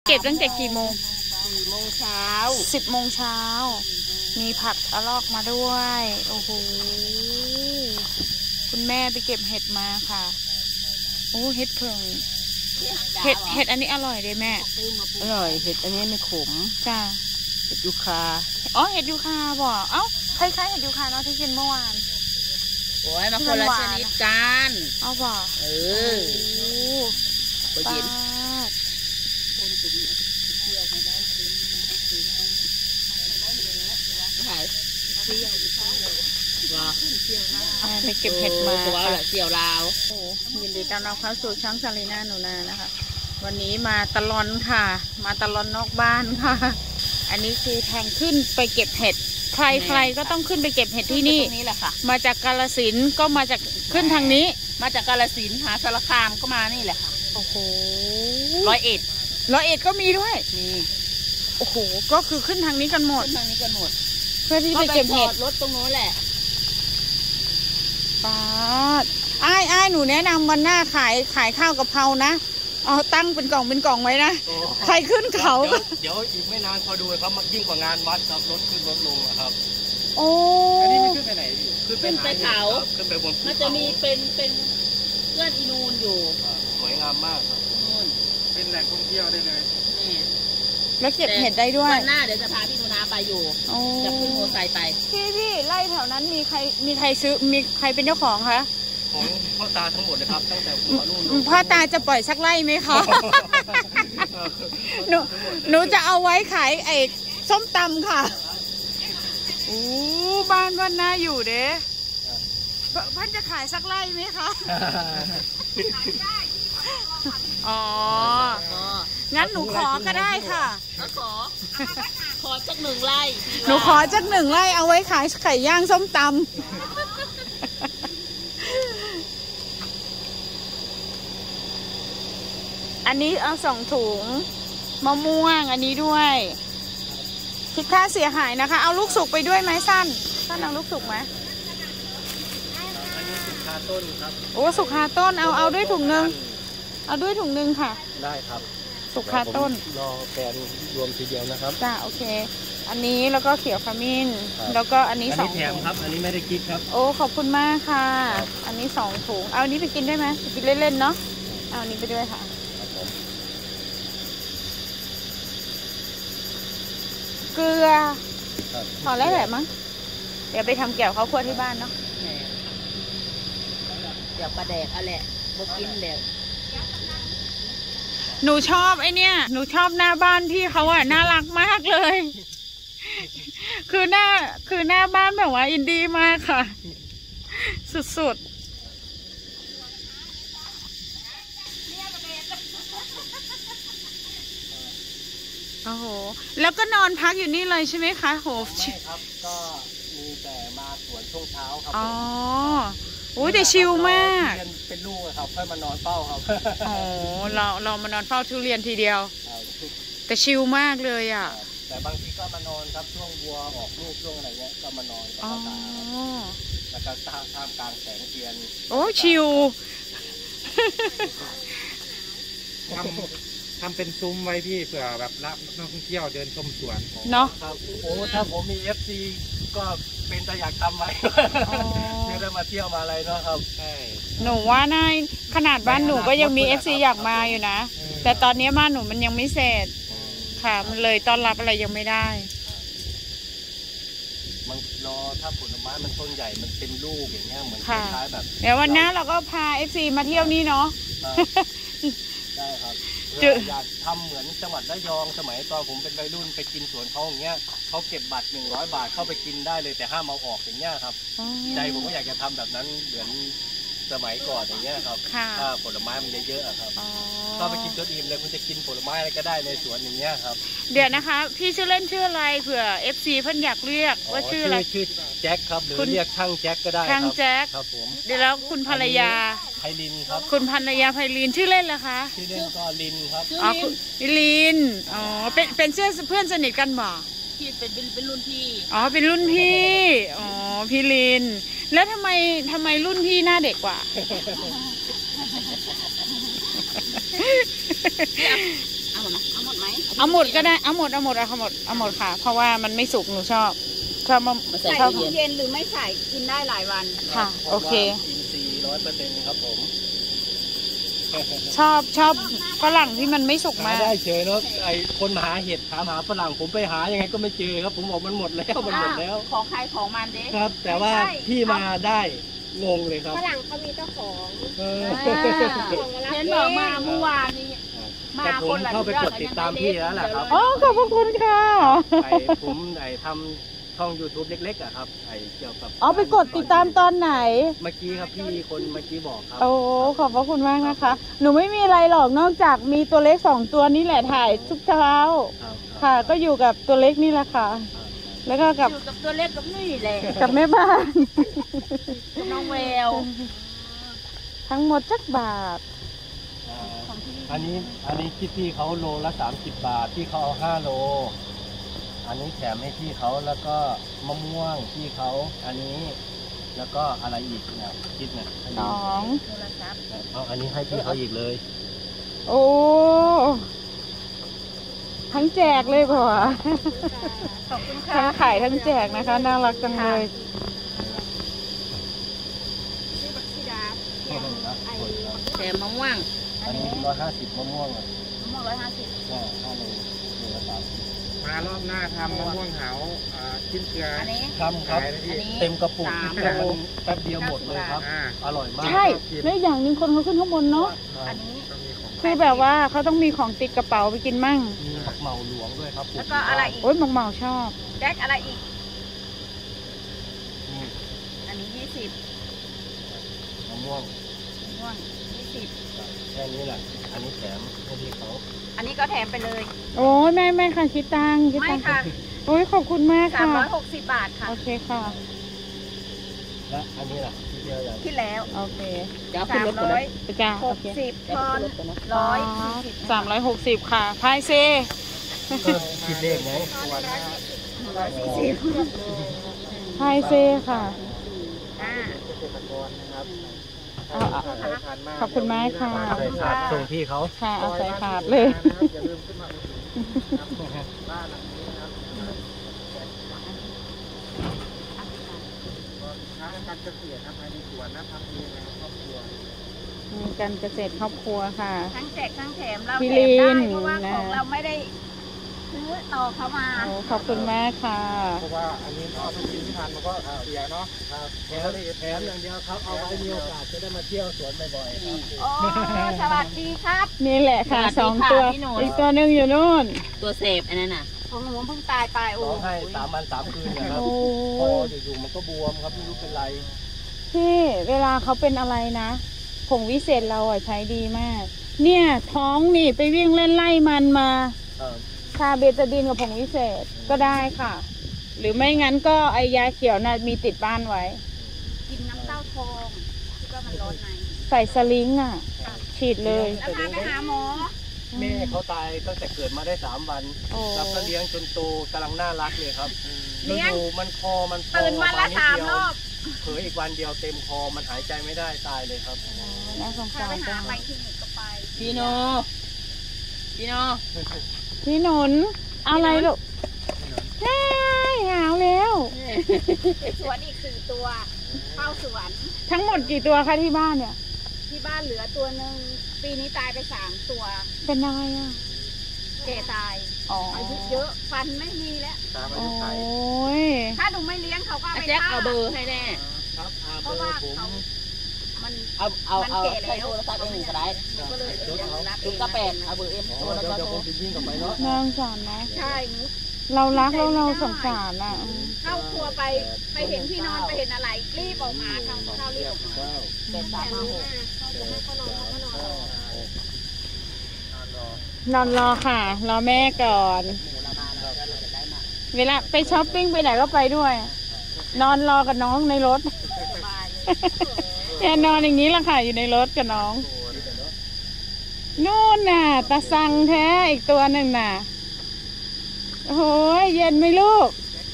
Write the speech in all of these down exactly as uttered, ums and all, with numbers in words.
เก็บตั้งแต่กี่โมงสี่โมงเช้าสิบโมงเช้ามีผักอะลอกมาด้วยโอ้โหคุณแม่ไปเก็บเห็ดมาค่ะโอ้เห็ดเพิ่งเห็ดเห็ดอันนี้อร่อยเลยแม่อร่อยเห็ดอันนี้ไม่ขมจ้าเห็ดยูคาอ๋อเห็ดยูคาบ่เอ้าคล้ายๆเห็ดยูคาเนาะที่กินเมื่อวานโอ้ยมาคนละชนิดกันเอาบ่เออโอ้ยินไปเก็บเห็ดมาค่ะเสี่ยวลาวโอ้ยินดีต้อนรับเข้าสู่ช่องซาลีน่าหนูนานะคะวันนี้มาตลอนค่ะมาตลอนนอกบ้านค่ะอันนี้คือทางขึ้นไปเก็บเห็ดใครใครก็ต้องขึ้นไปเก็บเห็ดที่นี่นี่แหละค่ะมาจากกาฬสินธุ์ก็มาจากขึ้นทางนี้มาจากกาฬสินธุ์หาสารคามก็มานี่แหละค่ะโอ้โหร้อยเอ็ดร้อยเอ็ดก็มีด้วยมีโอ้โหก็คือขึ้นทางนี้กันหมดทางนี้กันหมดเพื่อที่ไปเก็บเห็ดรถตรงโน้นแหละป้าอ้ายอ้ายหนูแนะนำวันหน้าขายขายข้าวกะเพรานะเอาตั้งเป็นกล่องเป็นกล่องไว้นะใครขึ้นเขาเดี๋ยวอีกไม่นานพอดูครับยิ่งกว่างานวัดครับรถขึ้นรถลงครับโอ้อันนี้มันขึ้นไปไหนขึ้นไปเขาขึ้นไปบนมันจะมีเป็นเป็นเพื่อนอีนูนอยู่สวยงามมากครับนู่นเป็นแหล่งท่องเที่ยวได้เลยนี่แล้วเก็บเห็ดได้ด้วยวันหน้าเดี๋ยวจะพาพี่นูนาไปอยู่จะขึ้นโมไซค์ไปพี่พี่ไล่แถวนั้นมีใครมีใครซื้อมีใครเป็นเจ้าของคะของพ่อตาทั้งหมดเลยครับตั้งแต่หัวนู่นพ่อตาจะปล่อยสักไล่ไหมคะหนูหนูจะเอาไว้ขายไอ้ส้มตำค่ะโอ้บ้านวันน่าอยู่เด้พันจะขายสักไล่ไหมคะอ๋องั้นหนูขอก็ได้ค่ะขอขอจักหนึ่งไร่หนูขอจักหนึ่งไร่เอาไว้ขายไข่ย่างส้มตำอันนี้เอาสองถุงมะม่วงอันนี้ด้วยคิดค่าเสียหายนะคะเอาลูกสุกไปด้วยไหมสั้นสั้นเอาลูกสุกไหมอันนี้สุกคาต้นครับโอ้สุกคาต้นเอาเอาด้วยถุงนึงเอาด้วยถุงนึงค่ะได้ครับสุกคาต้นรอแกนรวมทีเดียวนะครับจ้าโอเคอันนี้แล้วก็เขียวขมิ้นแล้วก็อันนี้สองถุงแถมครับอันนี้ไม่ได้คิดครับโอ้ขอบคุณมากค่ะอันนี้สองถุงเอาอันนี้ไปกินได้ไหมไปกินเล่นๆเนาะเอาอันนี้ไปด้วยค่ะเกลือพอแล้วแหละมั้งเดี๋ยวไปทำแกวข้าวคั่วที่บ้านเนาะเดี๋ยวปลาแดกอะไรบกินเดี๋ยวหนูชอบไอเนี้ยหนูชอบหน้าบ้านพี่เขาอ่ะน่ารักมากเลยคือหน้าคือหน้าบ้านแบบว่าอินดี้มากค่ะสุดๆโอ้โหแล้วก็นอนพักอยู่นี่เลยใช่ไหมคะโหไม่ครับก็มีแต่มาสวนช่วงเช้าครับอ๋อโอ้ยแต่ชิลมากเป็นลูกครับค่อยมานอนเฝ้าครับอ๋อเราเรามานอนเฝ้าทุเรียนทีเดียวแต่ชิลมากเลยอ่ะแต่บางทีก็มานอนครับช่วงวัวออกลูกช่วงอะไรเงี้ยก็มานอนกับพ่อตาแล้วก็ท่ามกลางแสงเทียนโอ้ชิลทำเป็นซุ้มไว้พี่เผื่อแบบรับนักท่องเที่ยวเดินชมสวนเนาะโอ้ถ้าผมมี เอฟ ซี ก็เป็นแต่อยากทำไว้เพื่อได้มาเที่ยวมาอะไรเนาะครับใช่หนูว่าน่าขนาดบ้านหนูก็ยังมี เอฟ ซี อยากมาอยู่นะแต่ตอนนี้บ้านหนูมันยังไม่เสร็จค่ะมันเลยต้อนรับอะไรยังไม่ได้มันรอถ้าผลไม้มันต้นใหญ่มันเป็นลูกอย่างเงี้ยเหมือนคล้ายแบบเดี๋ยววันหน้าเราก็พา เอฟ ซี มาเที่ยวนี่เนาะได้ครับอยากทำเหมือนจังหวัดระยองสมัยตอนผมเป็นวัยรุ่นไปกินสวนเขาอย่างเงี้ยเขาเก็บบัตรหนึ่งร้อยบาทเข้าไปกินได้เลยแต่ห้ามเอาออกอย่างเงี้ยครับใจผมก็อยากจะทำแบบนั้นเหมือนสมัยก่อนอย่างเงี้ยครับถ้าผลไม้มันเยอะๆครับก็ไปกินจนอิ่มเลยคุณจะกินผลไม้อะไรก็ได้ในสวนอย่างเงี้ยครับเดี๋ยวนะคะพี่ชื่อเล่นชื่ออะไรเผื่อ เอฟ ซี เพิ่นอยากเรียกว่าชื่ออะไรชื่อแจ็คครับหรือเรียกช่างแจ็คก็ได้ช่างแจ็คครับผมเดี๋ยวแล้วคุณภรรยาไพลินครับคุณภรรยาไพลินชื่อเล่นล่ะคะชื่อเล่นก็ลินครับอ๋อลินอ๋อเป็นเป็นเชื่อเพื่อนสนิทกันบ่พี่เป็นเป็นรุ่นพี่อ๋อเป็นรุ่นพี่อ๋อพี่ลินแล้วทำไมทำไมรุ่นพี่หน้าเด็กกว่าเอาหมดไหมเอาหมดไหมเอาหมดก็ได้เอาหมดเอาหมดเอาหมดเอาหมดค่ะเพราะว่ามันไม่สุกหนูชอบชอบมะใส่ชอบตู้เย็นหรือไม่ใส่กินได้หลายวันค่ะโอเคอินทรีย์ร้อยเปอร์เซ็นต์ครับผมชอบชอบฝรั่งที่มันไม่สุกหามากได้เจอเนาะไอคนหาเห็ดถามหาฝรั่งผมไปหายังไงก็ไม่เจอครับผมบอกมันหมดแล้วมันหมดแล้วของใครของมันเด้ครับ แต่ว่าพี่มาได้งงเลยครับฝรั่งเขามีเจ้าของเออเห็นบอกมาเมื่อวานนี้มาแต่ผคมนละเข้าไปกดติดตามพี่แล้วแหละครับอ๋อขอบพระคุณค่ะไอผมไอทำช่อง YouTube เล็กๆอะครับไอเกี่ยวกับอ๋อไปกดติดตามตอนไหนเมื่อกี้ครับพี่คนเมื่อกี้บอกครับโอ้ขอบพระคุณมากนะคะ หนูไม่มีอะไรหรอกนอกจากมีตัวเล็กสองตัวนี่แหละถ่ายทุกเช้าครับค่ะ ก็อยู่กับตัวเล็กนี่แหละค่ะ แล้วก็กับอยู่กับตัวเล็กกับนี่แหละกับแม่บ้านกับน้องแววทั้งหมดจักบาทอ่าอันนี้อันนี้คิดที่เขาโลละสามสิบบาทที่เขาเอาห้าโล อันนี้แถมให้พี่เขาแล้วก็มะม่วงพี่เขาอันนี้ แล้วก็อะไรอีกเนี่ยคิดเนี่ยอันสนี้องโทรศัพท์เอาอันนี้ให้พี่เขาอีกเลยโอ้ทั้งแจกเลยป่ะขอบคุณค่ะทั้งขายทั้งแจกนะคะน่ารักจังเลยชื่อบักซีดาแถมมะม่วงอันนี้ร้อยห้าสิบมะม่วงอ่ะมะม่วงร้อยห้าสิบเนี่ยห้าโลโลละสามสิบมารอบหน้าทำมะม่วงหาวอ่าชิ้นเกลืออันนี้ทำครับขายนะพี่อันนี้เต็มกระปุกสามแต่มันโลแป๊บเดียวหมดเลยครับอ่าอร่อยมากใช่แล้วอย่างหนึ่งคนเขาขึ้นข้างบนเนาะอันนี้ก็มีของคือแบบว่าเขาต้องมีของติดกระเป๋าไปกินมั่งมีผักเหมาหลวงด้วยครับแล้วก็อะไรอีกโอ๊ยหมักเหมาชอบแจ็คอะไรอีกนี่อันนี้ยี่สิบมะม่วงมะม่วงยี่สิบแค่นี้แหละ อันนี้แถมให้พี่เขาอันนี้ก็แถมไปเลยโอ้ยไม่ไม่ค่ะคิดตังค์คิดไม่ตังค์ค่ะโอ้ยขอบคุณมากสามค่ะร้อยหกสิบบาทค่ะโอเคค่ะและอันนี้ล่ะที่เดียวอย่างที่แล้วโอเคสามร้อยไปจ้าหโอก เคสิบทอนร้อยสี่สิบสามร้อยหกสิบค่ะพายเซก็คิดเลขไงร้อยสี่สิบพายเซค่ะอ่าเกษตรกรนะครับเอาเอาใครทานมากขอบคุณมากค่ะใส่ขาดส่งพี่เขาค่ะเอาใส่ขาดเลยนะครับอย่าลืมขึ้นมาอุดหนุนนะครับบ้านหลังนี้นะครับค้าการเกษตรนะภายในสวนนะทำเองนะครับครอบครัวมีการเกษตรครอบครัวค่ะทั้งแจกทั้งแถมเราพี่แถมได้ลินเพราะว่านะของเราไม่ได้ซื้อต่อเขามาโอ้ขอบคุณมากค่ะเพราะว่าอันนี้ก็ต้องกินที่ทานมันก็เสียเนาะครับแถมแถมอย่างเดียวครับ เอาไว้มีโอกาสจะได้มาเที่ยวสวนบ่อยๆครับโอ้สวัสดีครับนี่แหละค่ะสสวัองสดีค่ะตัวพี่หนุ่มอีกตัวหนึ่งอยู่นู่นตัวเสพอันนั้นน่ะของหนูเพิ่งตายไปโอ้ร้องให้สามวันสามคืนนะครับโอ้พออยู่ๆมันก็บวมครับไม่รู้เป็นไรพี่เวลาเขาเป็นอะไรนะผงวิเศษเราอ่ะใช้ดีมาก เนี่ยท้องนี่ไปวิ่งเล่นไล่มันมาเออทาเบตาดีนกับผงวิเศษก็ได้ค่ะ หรือไม่งั้นก็ไอยาเขียวน่ะมีติดบ้านไว้กินน้ำเต้าทองคิดว่ามันร้อนในใส่สลิงอ่ะ ฉีดเลยแล้วพาไปหาหมอแม่เขาตายตั้งแต่เกิดมาได้สามวันโอ้เราก็เลี้ยงจนโตกำลังน่ารักเลยครับเลี้ยงดูมันคอมันพองตื่นวันละออกสามดเดีรยวอบเผลออีกวันเดียวเต็มคอมันหายใจไม่ได้ตายเลยครับน่าสงพาสารไปจัหาง ไปคลินิกก็ไปพี่โนพี่โนพี่หนุนอะไรลูกเฮ้ยหาวแล้วสวนอีกสี่ตัวเข้าสวนทั้งหมดกี่ตัวคะที่บ้านเนี่ยที่บ้านเหลือตัวหนึ่งปีนี้ตายไปสามตัวเป็นอะไรอ่ะแก่ตายอ๋ออายุเยอะฟันไม่มีแล้วตามอาโอ้ยุไขยถ้าหนูไม่เลี้ยงเขาก็เอาอาไปแจ็คฆ่าเอาเบอร์ให้แน่ครับอาเพเบอราะว่าร์ผมเขามันเอาเอามันเอาแก่ใช้แล้วโทรศัพท์เองก็ได้หนูก็เลยเออยังรับเอศูนงย์เก้าแปดเอาเบอร์เอ็มอ๋โทอรแล้วเดี๋ยวก็เดี๋ยวโทรผมจะวิ่งกลับไปเนาะน่าสงสารนะใช่หนูเรารักแล้วเราสงสารอ่ะเข้าครัวไปไปเห็นพี่นอนไปเห็นอะไรรีบออกมาทำข้าวรีบออกมาเก้าแปดสามห้าหกนอนรอค่ะ รอแม่ก่อน เวลาไปช้อปปิ้งไปไหนก็ไปด้วย นอนรอกับน้องในรถสบายอย่านอนอย่างนี้ละค่ะ อยู่ในรถกับน้อง นู่นน่ะตาสังแท้อีกตัวหนึ่งน่ะ โอ้โหเย็นไหมลูก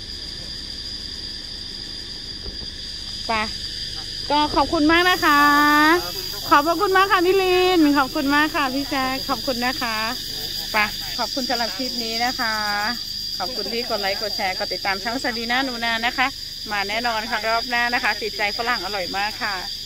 ไปก็ขอบคุณมากนะคะ ขอบพระคุณมากค่ะพี่ลิน ขอบคุณมากค่ะพี่แจ๊คขอบคุณนะคะไปขอบคุณสำหรับคลิปนี้นะคะ ขอบคุณที่กดไลค์กดแชร์กดติดตามช่องซารีน่าหนูนานะคะ มาแน่นอนค่ะรอบหน้านะคะ ติดใจฝรั่งอร่อยมากค่ะ